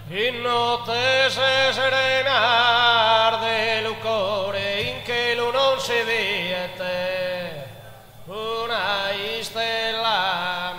Y no te sé serenar del cuore in che non si vede una stella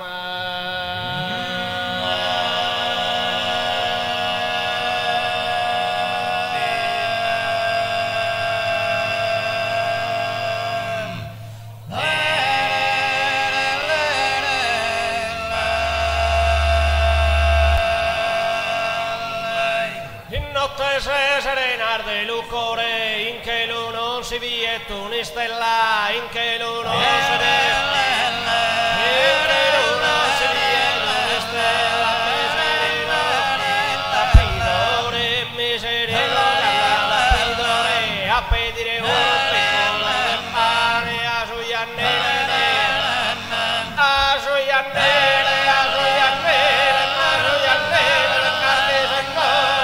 serenar de lucore in che non si vieta una stella in che non si vieta in che non si vieta una stella lapidore miserino lapidore a pedire un piccolo del pane a sui annene a sui annene a sui annene a sui annene carne seccore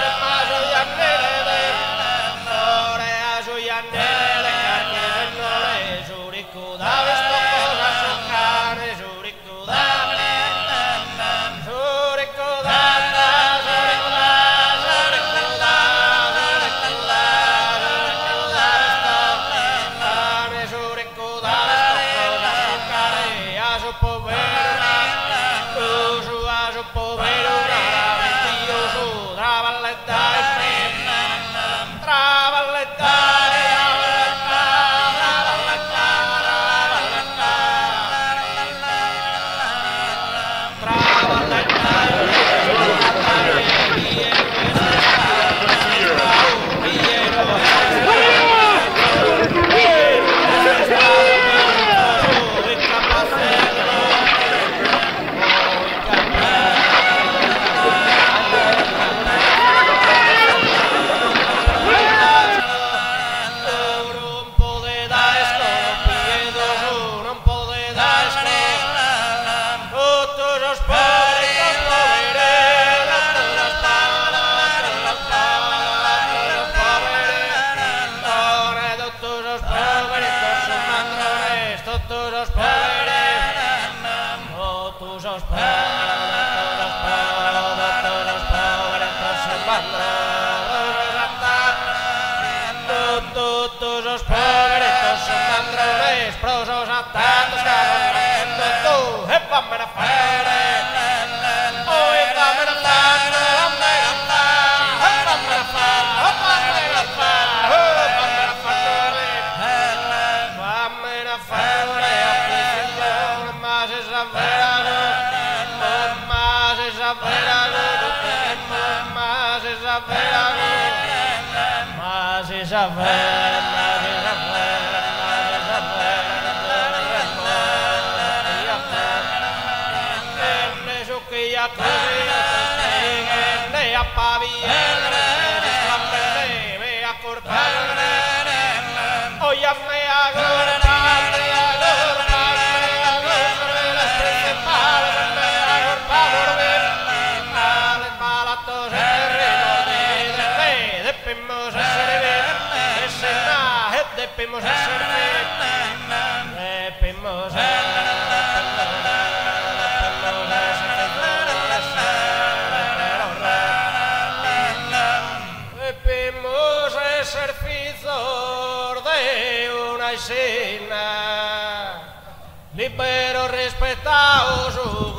libero respetados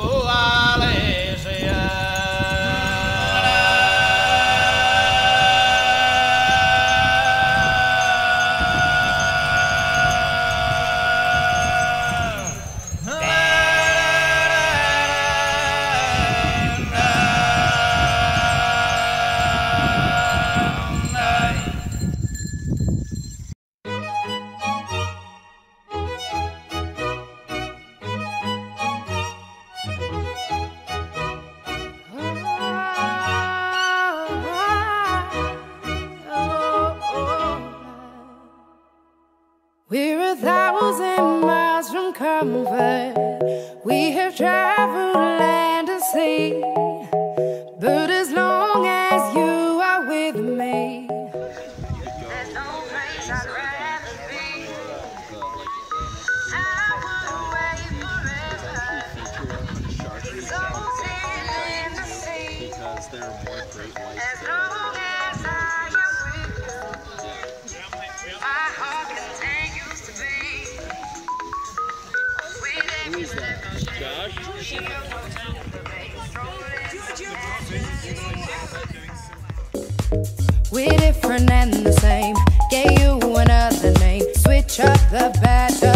iguales As long as I am with you, my heart continues to beat. Who is that? Josh? We're different and the same. Gave you another name. Switch up the battle.